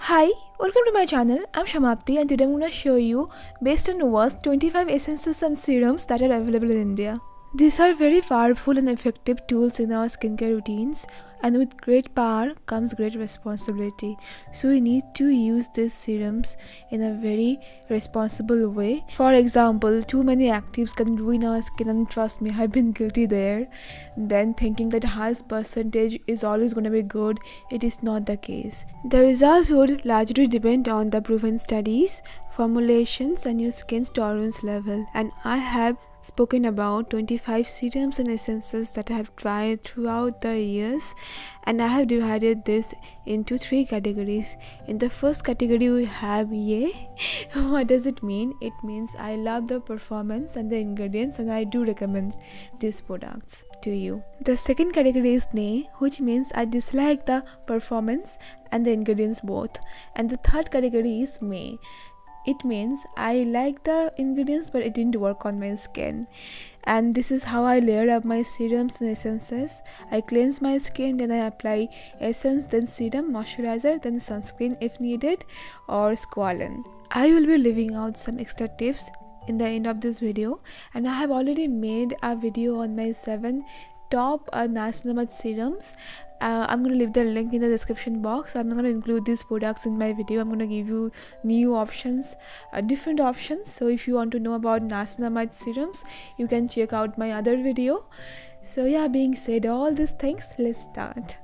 Hi, welcome to my channel. I'm Shamapti and today I'm going to show you based on worst 25 essences and serums that are available in India. These are very powerful and effective tools in our skincare routines, and with great power comes great responsibility. So we need to use these serums in a very responsible way. For example, too many actives can ruin our skin, and trust me, I've been guilty there. Then thinking that highest percentage is always going to be good, it is not the case. The results would largely depend on the proven studies, formulations and your skin's tolerance level, and I have spoken about 25 serums and essences that I have tried throughout the years, and I have divided this into 3 categories. In the first category we have yay. What does it mean? It means I love the performance and the ingredients and I do recommend these products to you. The second category is nay, which means I dislike the performance and the ingredients both. And the third category is may. It means I like the ingredients but it didn't work on my skin. And this is how I layer up my serums and essences. I cleanse my skin, then I apply essence, then serum, moisturizer, then sunscreen if needed, or squalane. I will be leaving out some extra tips in the end of this video, and I have already made a video on my 7 top niacinamide serums. I'm going to leave the link in the description box. I'm not going to include these products in my video. I'm going to give you new options, different options. So if you want to know about niacinamide serums, you can check out my other video. So yeah, being said all these things, let's start.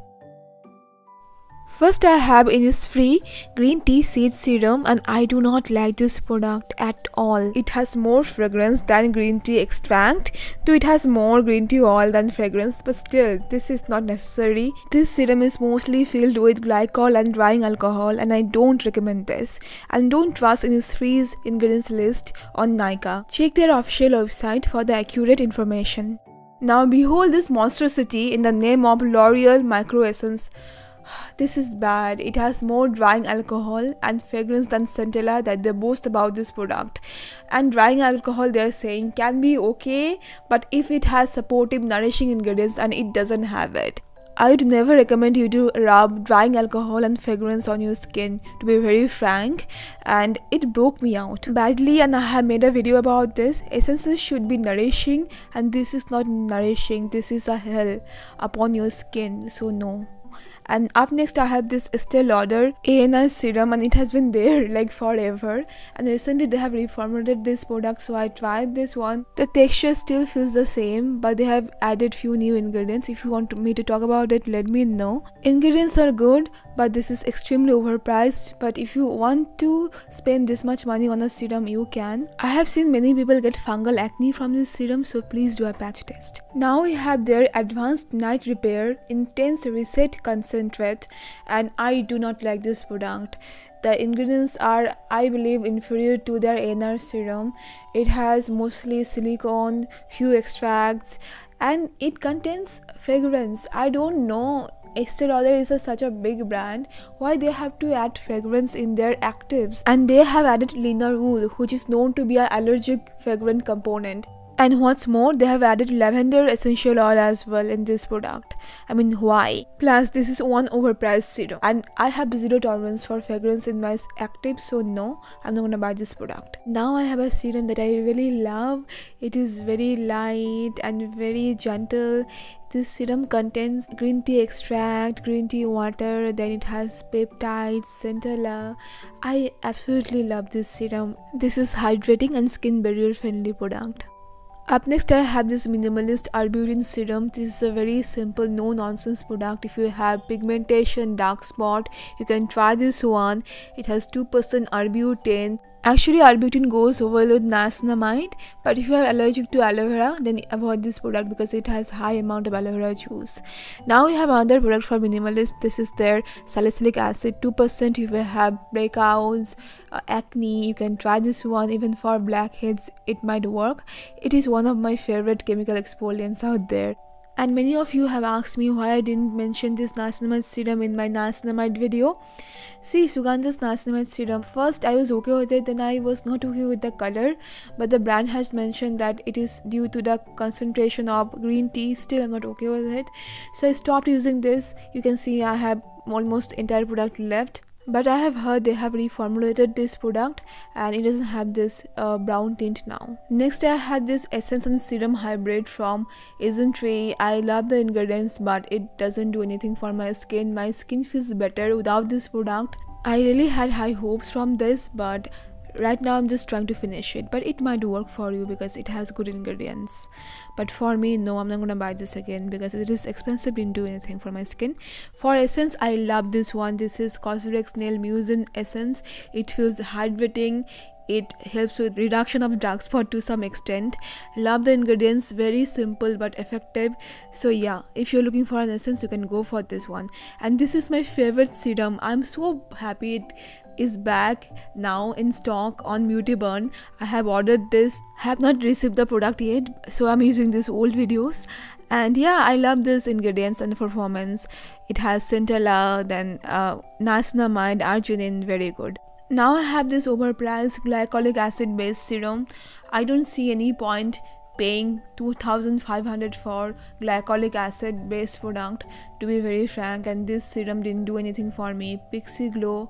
First I have Innisfree green tea seed serum, and I do not like this product at all. It has more fragrance than green tea extract, though it has more green tea oil than fragrance, but still this is not necessary. This serum is mostly filled with glycol and drying alcohol, and I don't recommend this. And don't trust Innisfree's ingredients list on Nykaa. Check their official website for the accurate information. Now behold this monstrosity in the name of L'Oreal Micro Essence. This is bad. It has more drying alcohol and fragrance than Centella that they boast about this product. And drying alcohol, they are saying, can be okay, but if it has supportive nourishing ingredients, and it doesn't have it. I would never recommend you to rub drying alcohol and fragrance on your skin, to be very frank, and it broke me out badly, and I have made a video about this. Essences should be nourishing, and this is not nourishing. This is a hell upon your skin, so no. And up next I have this Estee Lauder ANI serum, and it has been there like forever, and recently they have reformulated this product, so I tried this one. The texture still feels the same, but they have added few new ingredients. If you want me to talk about it, let me know. Ingredients are good, but this is extremely overpriced. But if you want to spend this much money on a serum, you can. I have seen many people get fungal acne from this serum, so please do a patch test. Now we have their Advanced Night Repair Intense Reset Concentrate, and I do not like this product. The ingredients are, I believe, inferior to their ANR serum. It has mostly silicone, few extracts, and it contains fragrance. I don't know, Estee Lauder is such a big brand, why they have to add fragrance in their actives. And they have added linalool, which is known to be an allergic fragrant component. And what's more, they have added lavender essential oil as well in this product. I mean, why? Plus, this is one overpriced serum, and I have zero tolerance for fragrance in my active, so no, I'm not gonna buy this product. Now I have a serum that I really love. It is very light and very gentle. This serum contains green tea extract, green tea water, then it has peptides, centella. I absolutely love this serum. This is hydrating and skin barrier friendly product. Up next I have this Minimalist Arbutin serum. This is a very simple, no nonsense product. If you have pigmentation, dark spot, you can try this one. It has 2% arbutin. Actually, arbutin goes well with niacinamide, but if you are allergic to aloe vera, then avoid this product because it has high amount of aloe vera juice. Now we have another product for Minimalist. This is their salicylic acid, 2%. If you have breakouts, acne, you can try this one. Even for blackheads, it might work. It is one of my favorite chemical exfoliants out there. And many of you have asked me why I didn't mention this niacinamide serum in my niacinamide video. See, Sugandha's niacinamide serum, first I was okay with it, then I was not okay with the color, but the brand has mentioned that it is due to the concentration of green tea. Still I'm not okay with it, so I stopped using this. You can see I have almost entire product left. but I have heard they have reformulated this product and it doesn't have this brown tint now. Next I had this essence and serum hybrid from Isntree. I love the ingredients, but it doesn't do anything for my skin. My skin feels better without this product. I really had high hopes from this, but right now I'm just trying to finish it. But it might work for you because it has good ingredients. But for me, no, I'm not gonna buy this again because it is expensive, didn't do anything for my skin. For essence, I love this one. This is Cosrx Nail Mucin Essence. It feels hydrating. It helps with reduction of dark spot to some extent. Love the ingredients, very simple but effective. So yeah, if you're looking for an essence, you can go for this one. And this is my favorite serum. I'm so happy it is back now in stock on Beauty Burn. I have ordered this, have not received the product yet, so I'm using these old videos. And yeah, I love this ingredients and performance. It has centella, then niacinamide, arginine, very good. Now I have this overpriced glycolic acid based serum. I don't see any point paying 2,500 for glycolic acid based product, to be very frank, and this serum didn't do anything for me. Pixie Glow,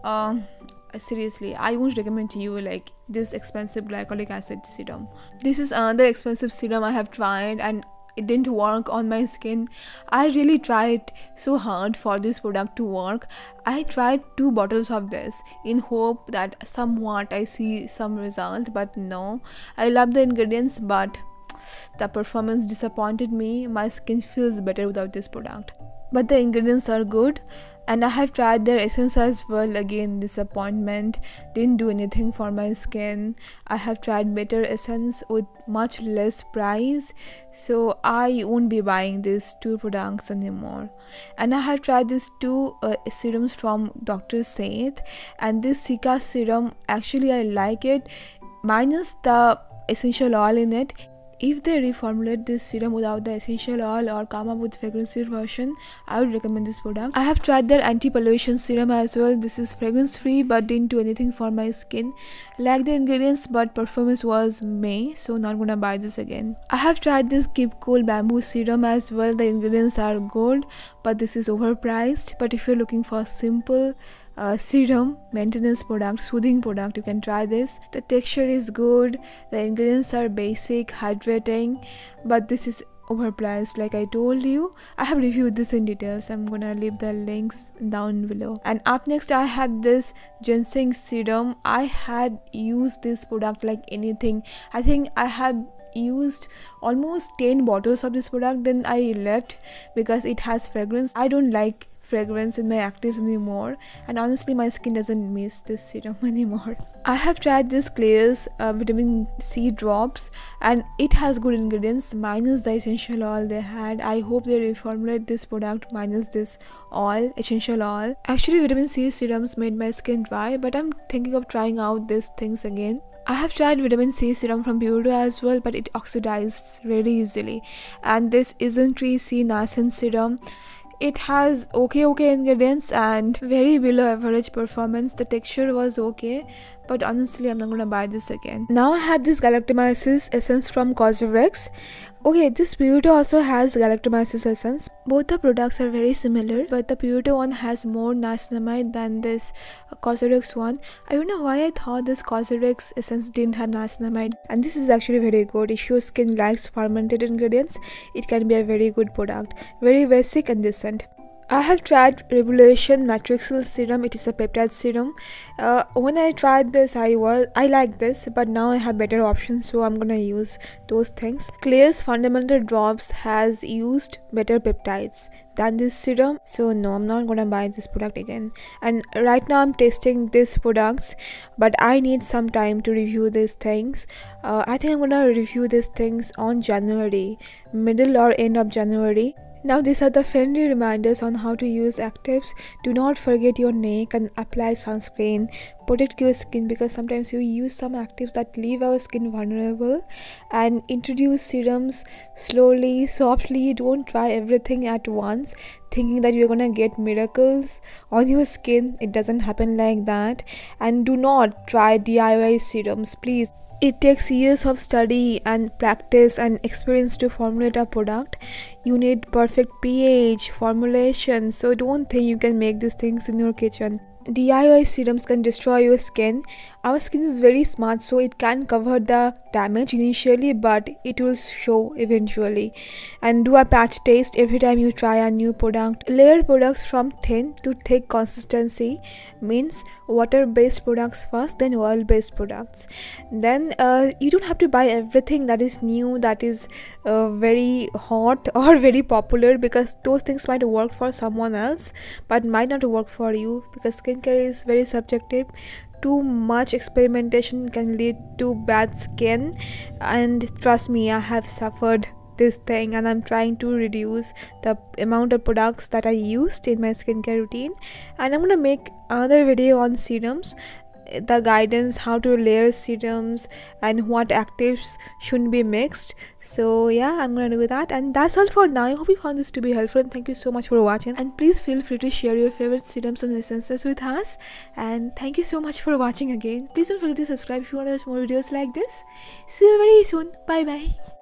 seriously, I won't recommend to you like this expensive glycolic acid serum. This is another expensive serum I have tried and it didn't work on my skin. I really tried so hard for this product to work. I tried 2 bottles of this in hope that somewhat I see some result, but no. I love the ingredients, but the performance disappointed me. My skin feels better without this product, but the ingredients are good. And I have tried their essence as well. Again, disappointment, didn't do anything for my skin. I have tried better essence with much less price, so I won't be buying these 2 products anymore. And I have tried these 2 serums from Dr. Seth, and this Cica serum, actually I like it, minus the essential oil in it. If they reformulate this serum without the essential oil or come up with fragrance-free version, I would recommend this product. I have tried their anti-pollution serum as well. This is fragrance-free but didn't do anything for my skin. Like the ingredients, but performance was meh, so not gonna buy this again. I have tried this Keep Cool Bamboo serum as well. The ingredients are good, but this is overpriced. But if you're looking for simple serum maintenance product, soothing product, you can try this. The texture is good, the ingredients are basic, hydrating, but this is overpriced. Like I told you, I have reviewed this in details. I'm gonna leave the links down below. And up next I have this ginseng serum. I had used this product like anything. I think I have used almost 10 bottles of this product, then I left because it has fragrance. I don't like fragrance in my actives anymore, and honestly my skin doesn't miss this serum anymore. I have tried this Klairs vitamin C drops, and it has good ingredients minus the essential oil they had. I hope they reformulate this product minus this oil, essential oil. Actually vitamin C serums made my skin dry, but I'm thinking of trying out these things again. I have tried vitamin C serum from Purito as well, but it oxidized very easily. And this Isntree C Niacin serum, it has okay ingredients and very below average performance. The texture was okay, but honestly I'm not gonna buy this again. Now I had this Galactomyces essence from Cosrx. Okay, this Purito also has Galactomyces essence. Both the products are very similar, but the Purito one has more niacinamide than this Cosrx one. I don't know why I thought this Cosrx essence didn't have niacinamide, and this is actually very good. If your skin likes fermented ingredients, it can be a very good product. Very basic and decent. I have tried Revolution Matrixyl serum. It is a peptide serum. When I tried this, I like this, but now I have better options, so I'm gonna use those things. Klairs Fundamental Drops has used better peptides than this serum, so no, I'm not gonna buy this product again. And right now I'm testing these products, but I need some time to review these things. I think I'm gonna review these things on January, middle or end of January. Now these are the friendly reminders on how to use actives. Do not forget your neck and apply sunscreen. Protect your skin, because sometimes you use some actives that leave our skin vulnerable. And introduce serums slowly, softly. Don't try everything at once thinking that you're gonna get miracles on your skin. It doesn't happen like that. And do not try DIY serums, please. It takes years of study and practice and experience to formulate a product. You need perfect pH, formulation, so don't think you can make these things in your kitchen. DIY serums can destroy your skin. Our skin is very smart, so it can cover the damage initially, but it will show eventually. And do a patch test every time you try a new product. Layer products from thin to thick consistency, means water based products first, then oil based products. Then you don't have to buy everything that is new, that is very hot or very popular, because those things might work for someone else but might not work for you, because skincare is very subjective. Too much experimentation can lead to bad skin, and trust me, I have suffered this thing, and I'm trying to reduce the amount of products that I used in my skincare routine. And I'm gonna make another video on serums, the guidance how to layer serums and what actives shouldn't be mixed. So yeah, I'm gonna do that, and that's all for now. I hope you found this to be helpful, and thank you so much for watching. And please feel free to share your favorite serums and essences with us. And thank you so much for watching again. Please don't forget to subscribe if you want to watch more videos like this. See you very soon. Bye bye.